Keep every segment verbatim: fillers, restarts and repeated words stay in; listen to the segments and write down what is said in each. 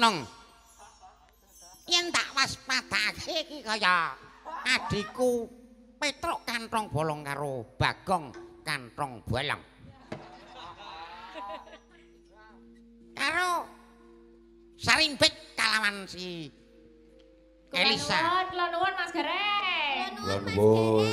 Nung. Yen tak waspadake iki kaya adikku Petruk kanthong bolong karo Bagong kanthong bolong. Karo Sarimbit kalawan si Elisa. Kula nuwun Mas Gareng. Kula nuwun.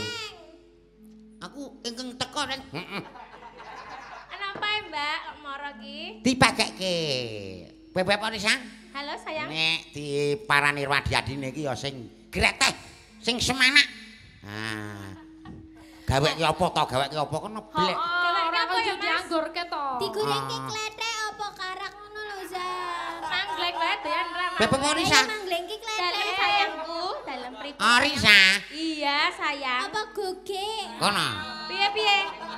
Aku ingkang teka ning. Heeh. Kenapa ya Mbak kok moro iki? Dipakekke. Bebek Orisa. Halo sayang. Nek diparani Rwadiadine iki ya sing greteh, sing semanak. Nah. Gaweke apa to? Gaweke apa kono blek. Gaweke apa ya Mas? Dianggurke to. Digorengke klethek apa karak ngono lho, Zah. Manggleng wae doyan ra. Bebek Orisa. Manglengke Dalem klethek. sayangku, dalem pripun? Orisa. Iya sayang. Apa gogek? Kono. Piye-piye?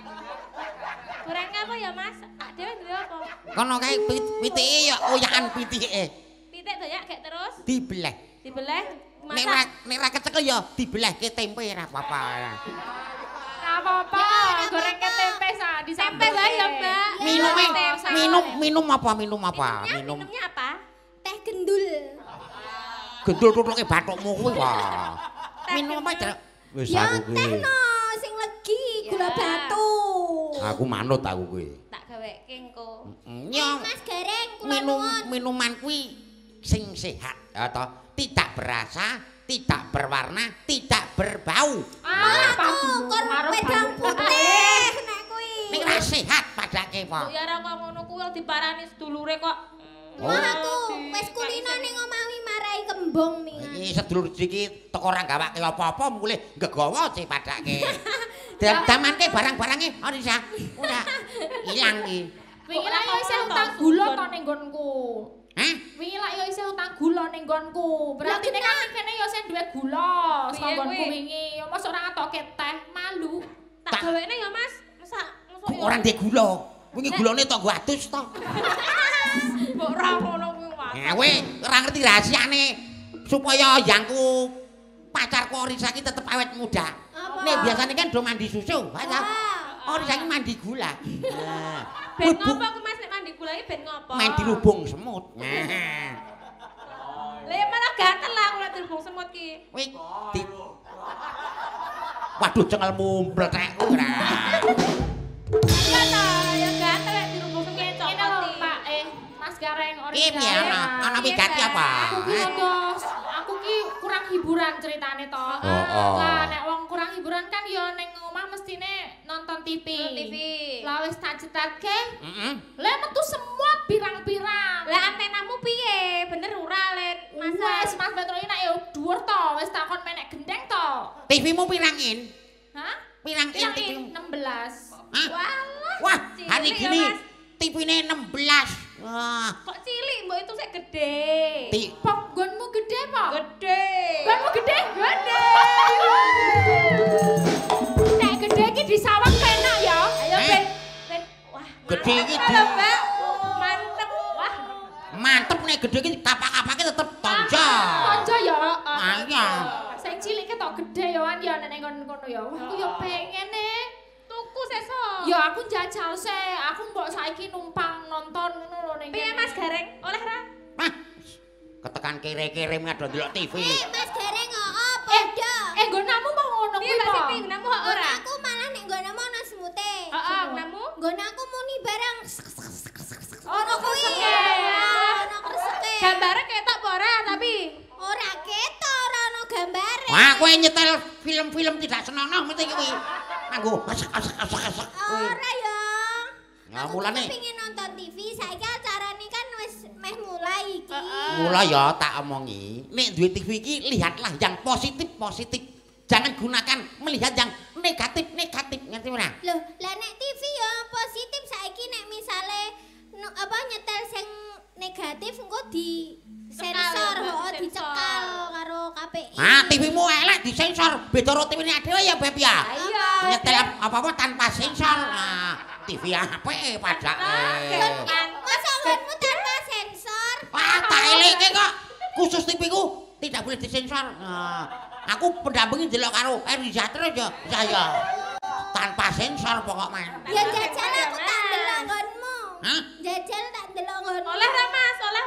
Kurang apa ya Mas? Tak dhewe duwe apa? Kono kae pitike ya oyakan pitike. Pitik doyak gek terus Dibelah. dibelah Nek masak. ra nek ra kecekel ya dibelehke tempe ra apa-apa. Ora apa-apa, gorengke tempe sa di Tempe wae ya Mbak. Minume Tempe. minum minum apa? Minum apa? Minumnya, Minum minumnya apa? Teh gendul. gendul tutluke bathukmu kuwi wah. Minum apa, Cek? Wis Ya aku teh kuwi. no sing legi gula Ya. batu. Aku manut aku kuwi. Tak gaweke engko. Ya Mas Gareng kula minum nuwun. minuman kuwi sing sehat atau tidak berasa, tidak berwarna, tidak berbau. Ah, Aku kon wedang putih nek kuwi. Nek ra sehat padake Kok apa? ya ora kok ngono kuwi diparani sedulure kok. Wah aku wis kulino ning omahe marai kembung nih. Iki sedulur iki teko ora gawake apa-apa mulih nggawa sih padake. Damanke barang-barange Orisa ora ilang iki. wingi lak yo isih utang gula to ning nggonku. Hah? Wingi lak yo isih utang gula ning nggonku. Berarti nek kan kene yo isih duwe gula saka Piye nggonku kuwi? wingi. Yo mosok ora ngatoke teh, malu. Tak gawekne ya Mas. Masa mosok Kok ora ndek gula? Wingi gulane tonggo adus to. mbok ora ngono kuwi Mas. Nah, kowe ora ngerti rahasiane supaya yangku pacarku Orisa iki tetep awet muda. Nek biasanya kan do mandi susu, Orisa. Orisa iki mandi gula. Nah, Ben ngopo ku Mas nek mandi gula iki ben ngopo? main dirubung semut. Nah, Lah ya malah gatel lah aku nek dirubung semut ki. kowe di Waduh cengelmu mblethek ora. Iya to, ya gatel nek dirubung semut Ngene cokot lho, iki. Pak, eh Mas Gareng Orisa. Piye piye ana ana wigati apa? Aku ki Hah? rada aku ki kurang hiburan ceritane to. oh. Lah nek wong kurang hiburan kan ya ning omah mestine nonton T V. Nonton T V. Lah wis tak cetatke, Heeh. lah metu semut pirang-pirang. Lah antenamu piye? Bener ora Len? Mas Mas. wis Mas Petro iki nek yo dhuwur to, wis takon menek gendeng to. T V-mu pirang in? Hah? Pirang in Pirang T V? in enam belas. Hah? Walah. Wah, hari cilik ya, gini Mas. T V-ne enam belas. Wah, Kok cilik mbok itu sik gede. Ti Pok nggonmu gede po? Gede. Nggonmu gede? Gede. Nek gede iki disawang penak ya. Ayo Eh? Ben. Ben. Wah. Gede iki mantep di- lho, Mbak. Mantep. Wah. mantep nek gede iki kapak-kapake tetep tonjo. Tonjo ya. Ah, iya. Sing cilik ketok gede ya an ya nek ngono kono ya. Wah, aku ya pengen nih. Tuku sesuk. Ya aku njajal sih. Aku mbok saiki numpang nonton ngono lho ning Piye kene. Mas Gareng? Oleh ra? Hah? Ketekan kere-kere ngado ndelok T V. Eh Mas Gareng oh padha. Eh nggonamu mau ngono Piye kuwi Mbak po? Siti? Namu kok ora? Aku malah nek nggono ana semute. Heeh, namu. Nggono aku muni barang. Ono kuwi. Ya. Ono kreseke. Gambare ketok apa ora tapi? Ora ketok ora ono gambare. Wah, kowe nyetel film-film tidak senonoh mesti kuwi. Nganggo asek-asek-asek kuwi. Ora ya. Ya Aku mulane pengen nonton T V, saiki acarane kan wis meh mulai iki. mula ya tak omongi, nek duwe T V iki lihatlah yang positif-positif. Jangan gunakan melihat yang negatif-negatif, ngerti ora? Loh, lah nek T V ya positif saiki nek misale no, apa nyetel sing negatif engko di sensor, Mbak, oh sensor. dicekal karo K P I. Ah, T V-mu elek disensor, beda karo T V-ne dhewe ya, Beb ya. Iya. Nyetel apa-apa tanpa sensor. Nah, T V apik padake. Masa nggonmu tanpa sensor? Wah, tak eleke kok. Khusus T V-ku tidak boleh disensor. Nah, aku pendampingi delok karo Eriza terus ya, saya. Tanpa sensor pokoknya. Ya jajal aku tak ndelok nggonmu. Hah? Jajal tak ndelok nggonmu. Oleh ra Mas? Oleh ora?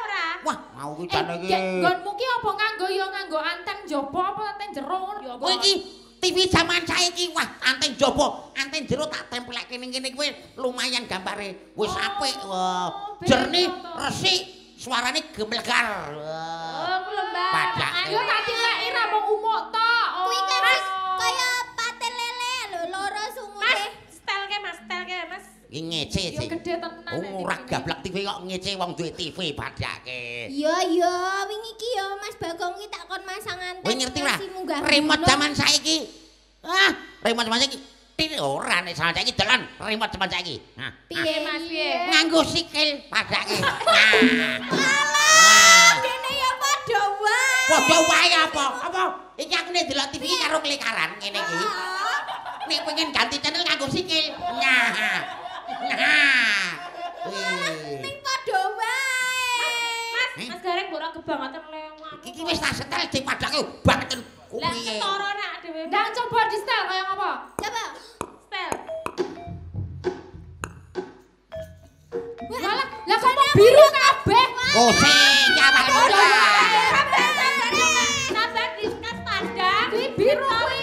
Wah, mau ki jane iki. Nggonmu ki apa nganggo ya nganggo anten jaba apa anten jero ngono ya apa? Kowe iki T V zaman saiki wah anten jaba, anten jero tak tempelake ning kene kuwi lumayan gambare. Wis apik. Wah, jernih, resik, suarane gemlegar. Oh, ku lho, Mbak. Padahal. Ayo tak tileki ra mung umuk tok. Kuwi kan kaya paten lele lho, loro sungut. Stel ke Mas, stel ke Mas. Iki ngece Yo sih. gede tenan. Oh, ora gablek T V kok ngece wong duwe T V padake. Iya iya, wingi ki ya Mas Bagong ki tak kon masang anten. Kowe ngerti ora? si munggah Remote gunung. zaman saiki. Ah, remote zaman saiki. Tit ora nek zaman saiki dalan remote zaman saiki. Nah, Piye Mas, piye? nganggo sikil padake. Alah, dene ya padha wae. Padha wae apa? Apa? Iki aku nek delok T V karo klikaran ngene iki. Nek pengen ganti channel nganggo sikil. Nah. Nah. Wih. Ning padha wae. Mas, Mas Gareng mbok ora kebangetan lewat. Iki wis tak setel di padake banget kuwi. Lah ketara nak dhewe. Ndang coba di setel kaya ngapa? Coba. Stel. Malah lah kok biru kabeh. Oh, sing nyawal muda. Sabar diskas padang. Kuwi biru kuwi.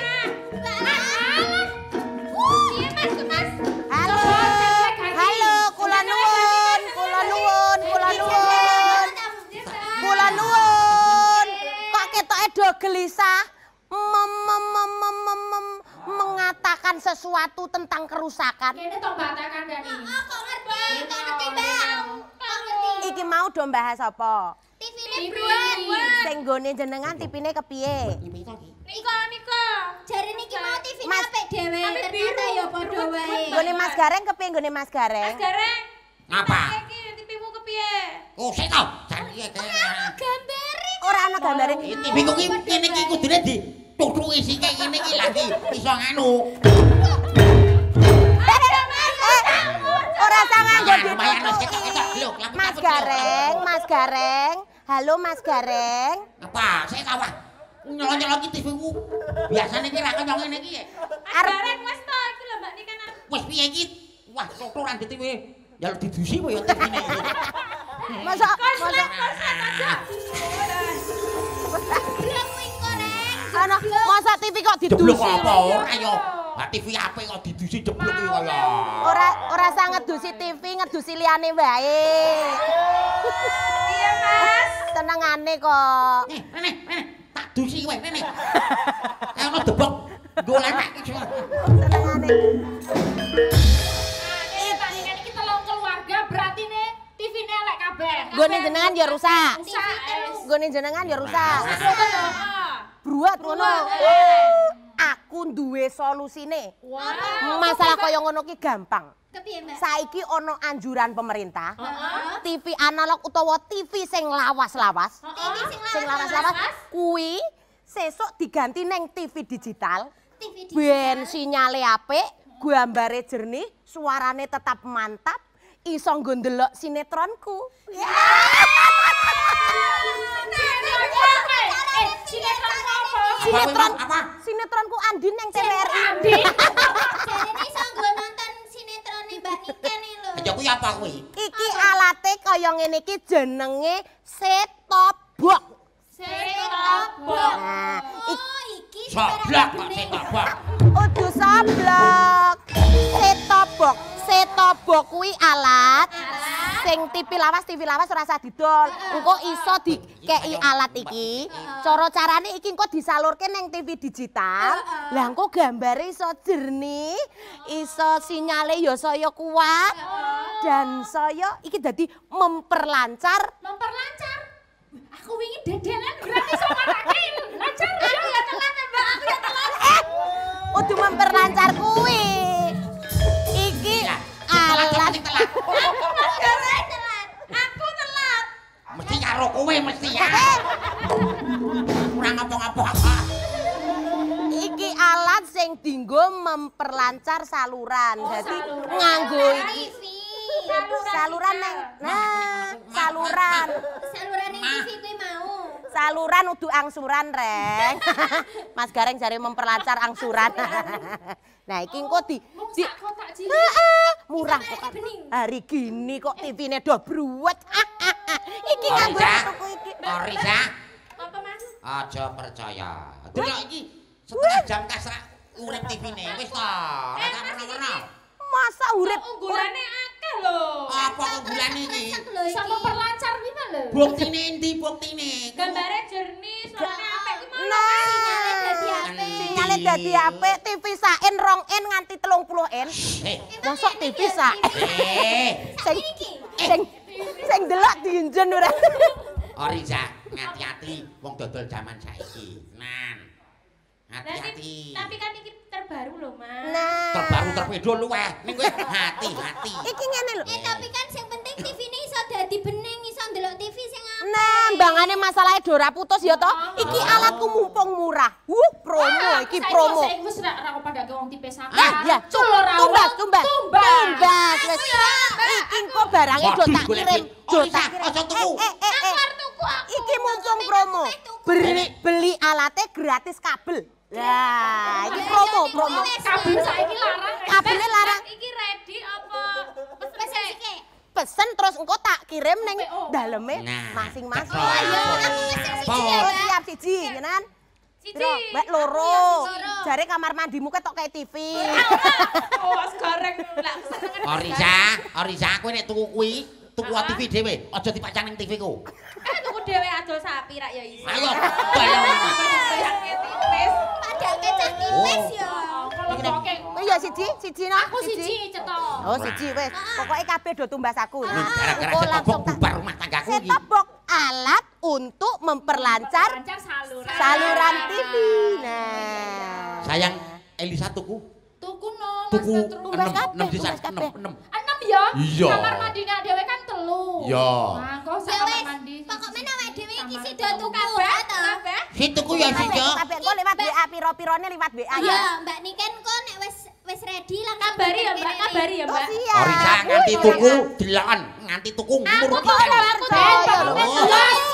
Piye Mas, Mas? Halo, halo, kula nuwun, kula nuwun, kula nuwun, kula nuwun. Kok ketoke do gelisah, mem, mem, mem, mem, mem, mem, mengatakan sesuatu tentang kerusakan. Kene to Mbak tak kandhani. Oh, kok ngerti? Kok ngerti, Mbak? Kok ngerti? Iki mau do bahas apa? T V-ne bruwet. Sing nggone jenengan tipine kepiye? Niko, Niko. Jare niki mau T V-ne Mas- apik dhewe. Tapi Ternyata biru. ya padha wae. Nggone Mas Gareng kepiye nggone Mas Mas Gareng? Gareng. Apa? Iki tipimu kepiye? Oh, sik to. Jan iki kaya. Gambare. Ora ana gambare. Iki T V ku ki kene iki kudune di tutuki sik ngene iki lagi iso nganu. Ora usah nganggo Lumayan wis ditutuki. ketok-ketok lho. Mas Gareng, Mas Gareng. Halo Mas Gareng. Apa? Sik ta wah. Nyolong-nyolong iki T V ku. Biasane ki ra kaya ngene iki. Mas Gareng wis to iki lho Mbak Nika. Wis piye iki? Wah, tuturan di T V. Ya lu didusi apa ya T V-ne iki. Masa masa Blok wing koreng. ana masa T V kok Jeblok didusi? apa ora ya? Lah T V apik kok didusi jeblok iki kaya. Ora ora usah ngedusi T V, ngedusi liyane wae. Iya Mas. Tenangane kok. Nih, rene, rene. Tak dusi kowe rene. Kayak ono debok. Golek iki semua. Tenangane. Ini Pak Nika iki telung keluarga berarti nih T V-ne elek kabeh. Gone jenengan ya rusak. Rusak. Gone jenengan ya rusak. Heeh. Bruat ngono. Aku duwe solusine. Wah. Masalah kaya ngono ki gampang. Kepiye, Mbak? Saiki ono anjuran pemerintah. Heeh. T V analog utawa T V sing lawas-lawas. T V Sing lawas-lawas kuwi sesuk diganti neng T V digital. T V di. Ben sinyale apik, gambare jernih, suarane tetap mantap, iso nggo ndelok sinetronku. Eh, sinetron apa? Sinetron Apa? Sinetronku Andin neng T V R I. Andi. Jarene iso nggo nonton sinetrone Mbak Nika nih lho. Ya kuwi apa kuwi? Iki alate kaya ngene iki jenenge set-top box. Set-top box. Nah, Oh, iki Soblak kok sik tabak. udu soblok. Set-top box. Set-top box kuwi alat sing T V lawas T V lawas ora usah didol. Engko iso dikeki alat iki. Cara carane iki engko disalurke neng T V digital. Lah engko gambare iso jernih, iso sinyale ya saya kuat. Dan saya iki dadi memperlancar. Memperlancar. Aku wingi dedelan berarti sama lagi. Lancar. Aku ya telat ya, Mbak. Aku ya telat. Eh, udah memperlancar kuwi. Iki Telat, alat. telat, telat. telat. Aku telat. Mesti karo kowe mesti ya. Kurang apa-apa apa. Iki alat sing dinggo memperlancar saluran. Jadi nganggo iki T V. saluran neng. Nah, saluran. Salurane T V kuwi mau. Saluran udu angsuran, Reng. Mas Gareng jare memperlancar angsuran. Nah, iki engko di, di Sak kotak cilik. Heeh, murah kok. bening. Hari gini kok T V-ne do bruwet. Iki nganggo tuku iki. Orisa. Apa Mas? Aja percaya. Delok iki setengah jam kasra urip T V-ne. Wis to. Ora ngono. Masa urip Unggulane akeh lho. Apa unggulane iki? Sama perlancar piye lho? Buktine endi buktine? Gambare jernih, suarane apik ki malah. Nah, Sinyale dadi apik. sinyale dadi apik, T V saen rong en nganti telung puluh en. Eh, Mosok T V sak. eh. Sing sing sing delok diinjen ora. Orisa, hati-hati wong dodol zaman saiki. Nan. Hati-hati. Tapi kan iki terbaru lho, Mas. Nah. Terbaru terpedo luweh. Ning kowe hati-hati. Iki ngene lho. Eh tapi kan sing penting T V-ne iso dadi bening, iso ndelok T V sing apik. Nah, mbangane masalahe do ora putus ya toh. Iki alatku mumpung murah. Wuh, promo iki promo. Saiki wis ora ora padake wong tipe saka. Ah, ya, tumbas, tumbas. Tumbas. Wis. Iki engko barange do tak kirim. Do tak kirim. Aja tuku. Eh, eh, eh, eh. Tuku aku. Iki mumpung promo. Beli beli alatnya gratis kabel. Lah, iki promo, promo. Kabel saiki larang. Kabelnya larang. Iki ready apa Pesen sik. Pesen terus engko tak kirim ning daleme Nah, masing-masing. betul. Oh iya, aku pesen siji ya, Oh, Mbak. siap siji, ngenan. Siji. Mbak loro. Jare kamar mandimu ketok kayak T V. Oh, gareng lah senengan. Orisa, Orisa kowe nek tuku kuwi, tuku T V dhewe, aja dipacang ning T V-ku. Eh tuku dhewe adol sapi rak ya iso. Ayo, balong. Bayangke tipis. Padahal kecah tipis ya. Oh iya siji, siji no. Aku siji cetok. Oh siji wis. Pokoke kabeh do tumbas aku. Ini gara-gara engko set-top langsung box tak- bubar rumah tanggaku iki. Set-top box alat untuk memperlancar Lancar saluran. saluran T V. Nah. Sayang Elisa tuku. Tuku no, Mas Tuku Petru. Tumbas enam, kabeh, enam di tumbas sana, kabeh. enam, enam. Enam ya? Iya. Kamar mandi nak dhewe kan telu. Iya. Nah, kok sak Ya kamar wis, mandi. pokoknya awake dhewe iki sida tuku Kabeh, ya to. kabeh. Si tuku ya si Jo. Kabeh engko lewat W A piro-pirone lewat W A ya. Iya, Mbak Niken kok nek wis wis ready langsung Kabari ya, Mbak. dikirim. Kabari ya, Oh Mbak. siap. Orisa nganti tuku delon, nganti tuku Aku ngurut kok ora aku percaya. den. Oh.